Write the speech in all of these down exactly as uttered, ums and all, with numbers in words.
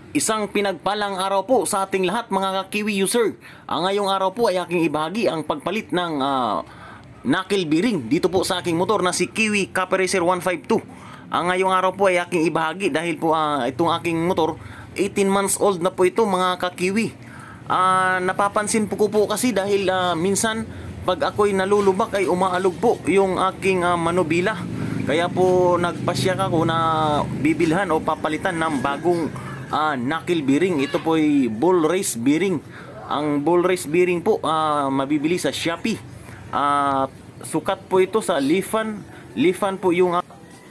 Isang pinagpalang araw po sa ating lahat mga ka-Kiwi user. Ang ngayong araw po ay aking ibahagi ang pagpalit ng uh, knuckle bearing dito po sa aking motor na si Kiwi Copper Racer one fifty-two. Ang ngayong araw po ay aking ibahagi dahil po uh, itong aking motor eighteen months old na po ito mga ka-Kiwi. Uh, napapansin po ko po kasi dahil uh, minsan pag ako'y nalulubak ay umaalog po yung aking uh, manubila. Kaya po nagpasya ako na bibilhan o papalitan ng bagong uh, knuckle bearing. Ito po ay bull race bearing. Ang bull race bearing po uh, mabibili sa Shopee. Uh, sukat po ito sa Lifan. Lifan po yung uh,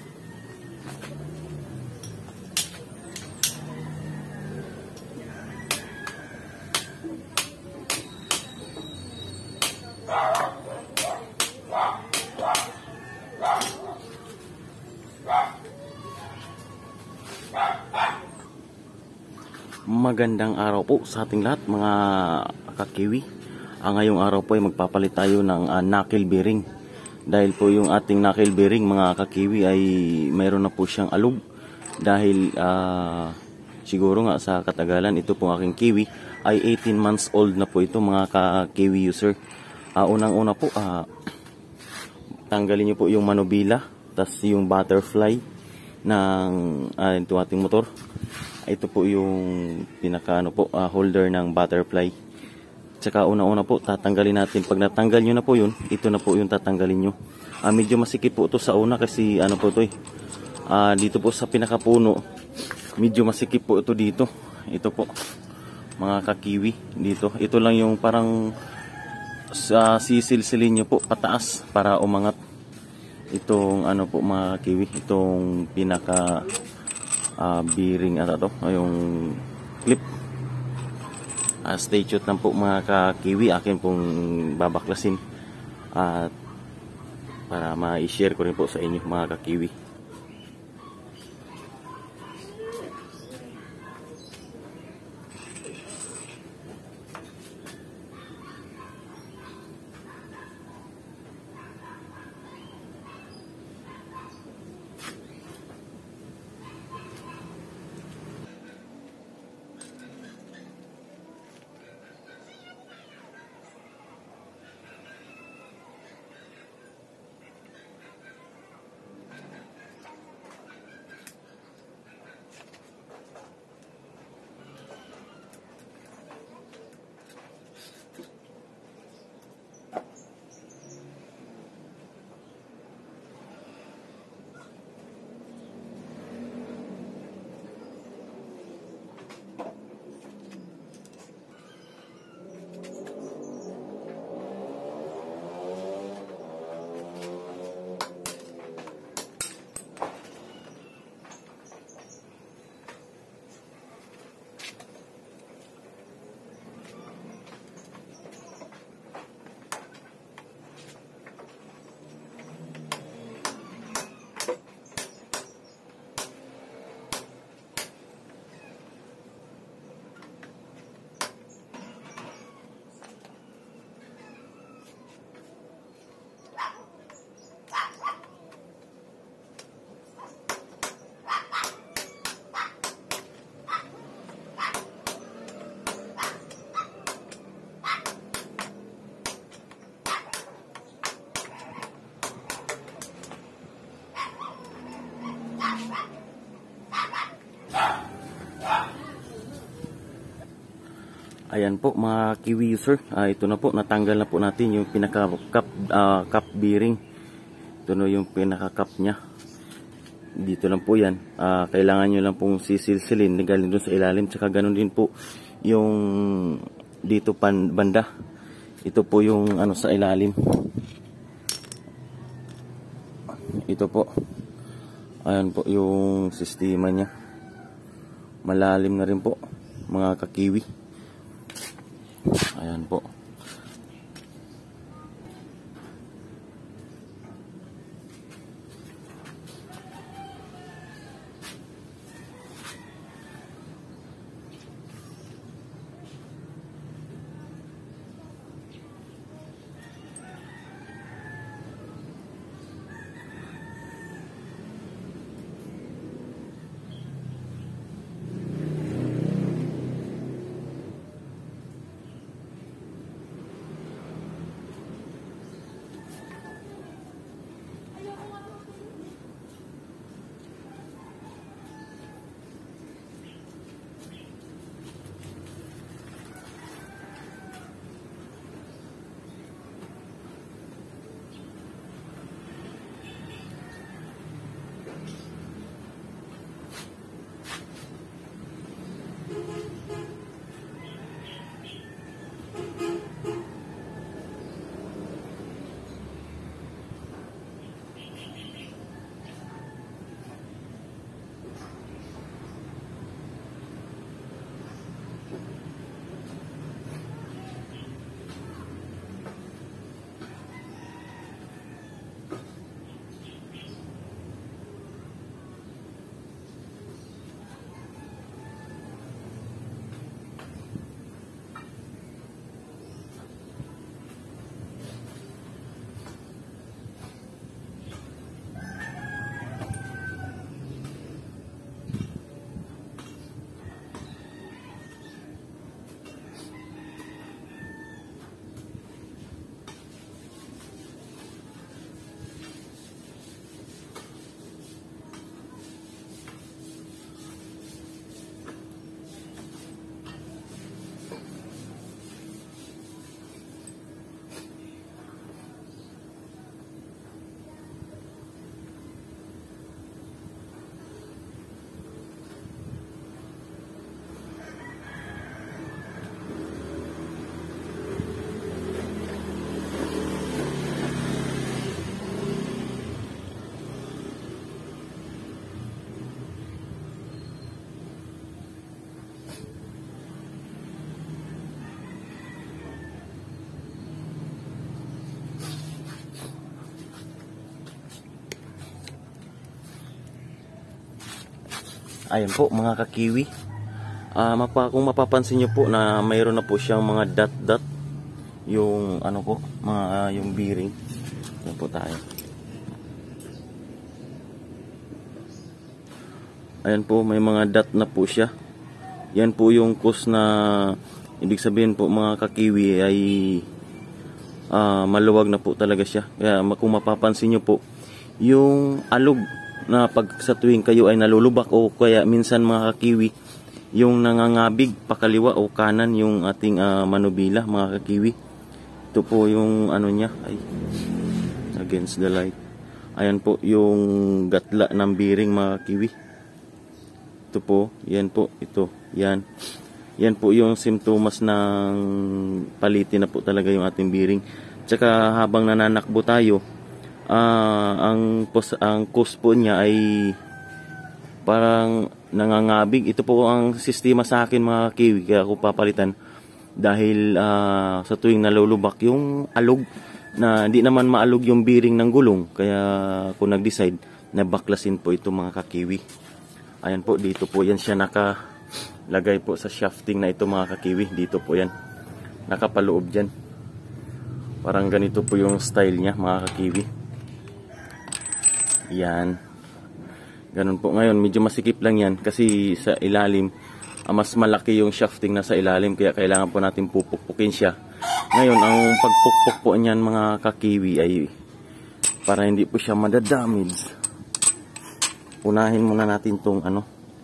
Magandang araw po sa ating lahat mga ka-Kiwi. Ang ngayong araw po ay magpapalit tayo ng uh, knuckle bearing. Dahil po yung ating knuckle bearing mga ka-Kiwi ay mayroon na po siyang alog. Dahil uh, siguro nga sa katagalan ito pong aking Kiwi ay eighteen months old na po ito mga ka-Kiwi user. Uh, Unang-una po uh, tanggalin nyo po yung manubila, tas yung butterfly ng uh, ito ating motor. Ito po yung pinaka ano po, uh, holder ng butterfly. Tsaka una-una po tatanggalin natin. Pag natanggal nyo na po yun, ito na po yung tatanggalin nyo. Uh, medyo masikip po ito sa una kasi ano po ito eh. Uh, dito po sa pinakapuno, medyo masikip po ito dito. Ito po mga ka-Kiwi dito. Ito lang yung parang sa uh, sisilsilin nyo po pataas para umangat. Itong ano po mga Kiwi, itong pinaka Uh, bearing at ito, yung clip. Uh, stay tuned lang po mga ka-Kiwi, akin pong babaklasin at uh, para ma-share ko rin po sa inyo mga ka-Kiwi. Ayan po mga Kiwi user, uh, ito na po, natanggal na po natin yung pinaka cap, uh, cap bearing. Ito na yung pinaka cap nya. Dito lang po yan, uh, kailangan nyo lang pong sisilsilin galing dun sa ilalim. Tsaka ganun din po yung dito pan, banda. Ito po yung ano sa ilalim. Ito po, ayan po yung sistema nya. Malalim na rin po mga ka-Kiwi. Ayan po. Ayan po mga kakiwi. Uh, mapa, kung mapapansin nyo po na mayroon na po siyang mga dot dot yung ano po, mga uh, yung bearing. Ayan po tayo. Ayan po, may mga dot na po siya. Yan po yung cause na ibig sabihin po mga kakiwi ay uh, maluwag na po talaga siya. Kaya kung mapapansin nyo po, yung alog na pag sa tuwing kayo ay nalulubak o kaya minsan mga kakiwi, yung nangangabig pakaliwa o kanan yung ating uh, manubila mga kakiwi. Ito po yung ano niya ay against the light. Ayan po yung gatla ng bearing mga kakiwi. Ito po, yan po, ito, yan. Yan po yung simptomas ng palitin na po talaga yung ating bearing. Tsaka habang nananakbo tayo, uh, ang, pos, ang cause po niya ay parang nangangabig. Ito po ang sistema sa akin mga kiwi, kaya ako papalitan. Dahil uh, sa tuwing nalulubak yung alog, na di naman maalog yung bearing ng gulong. Kaya ako nag-decide na baklasin po ito mga kakiwi. Ayan po, dito po yan siya nakalagay po sa shafting na ito mga kakiwi. Dito po yan, nakapaloob dyan. Parang ganito po yung style niya mga kakiwi. Yan. Ganun po. Ngayon medyo masikip lang yan kasi sa ilalim uh, mas malaki yung shafting na sa ilalim, kaya kailangan po natin pupukpukin siya. Ngayon ang pagpukpuk po niyan mga kakiwi ay para hindi po siya madadamage, unahin muna natin tong ano,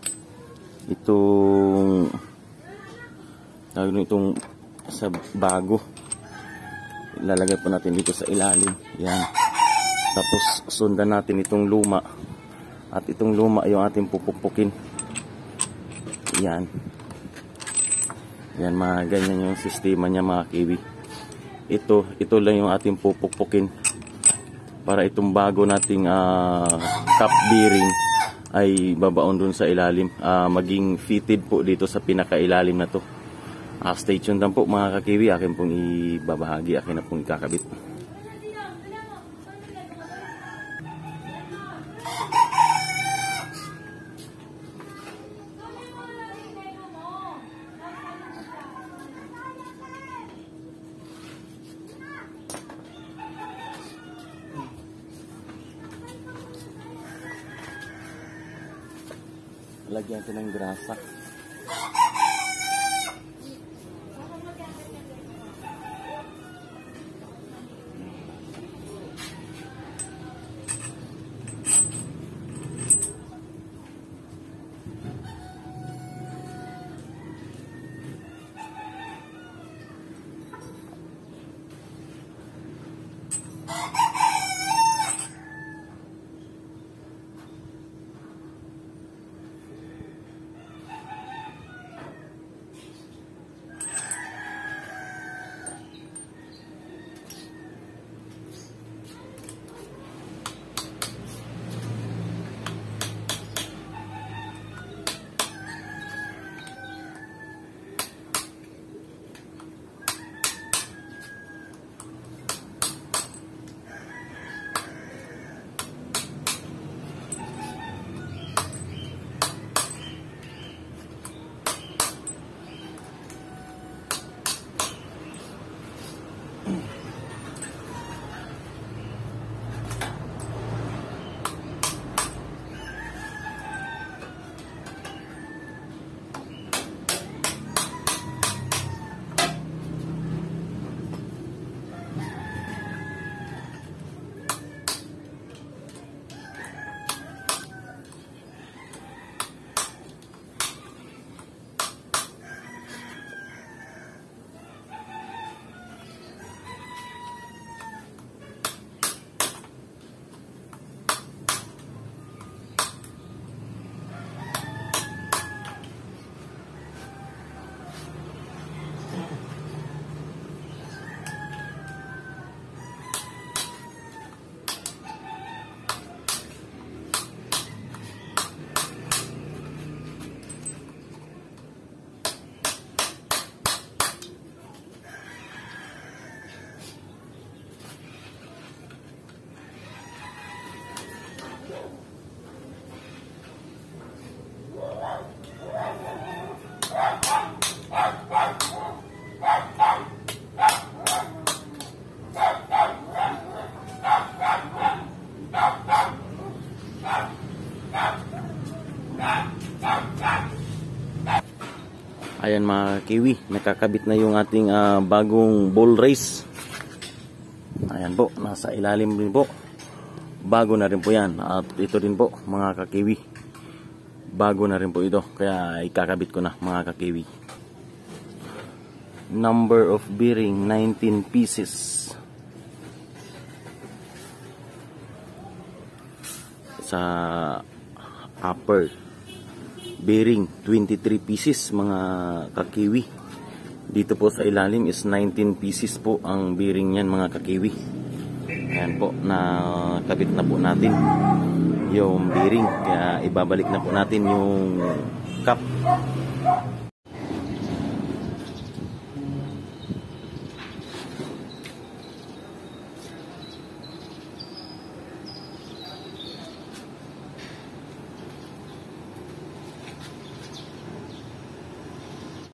itong tawag itong sa bago, ilalagay po natin dito sa ilalim. Yan. Tapos sundan natin itong luma, at itong luma yung ating pupukpukin. Yan. Yan, mga ganyan yung sistema niya mga kiwi. Ito, ito lang yung ating pupukpukin para itong bago nating uh, cap bearing ay babaon dun sa ilalim, uh, maging fitted po dito sa pinakailalim na to. Uh, stay tuned lang po mga kakiwi, akin pong ibabahagi, akin na pong ikakabit. Lagyan natin ng grasa. Ayan mga kiwi, nakakabit na yung ating uh, bagong ball race. Ayan po, nasa ilalim din po. Bago na rin po yan. At ito rin po mga kakiwi, bago na rin po ito, kaya ikakabit ko na mga kakiwi. Number of bearing nineteen pieces. Sa upper bearing twenty-three pieces mga kakiwi. Dito po sa ilalim is nineteen pieces po ang bearing niyan mga kakiwi. Ayan po, nakabit na po natin yung bearing, kaya ibabalik na po natin yung cap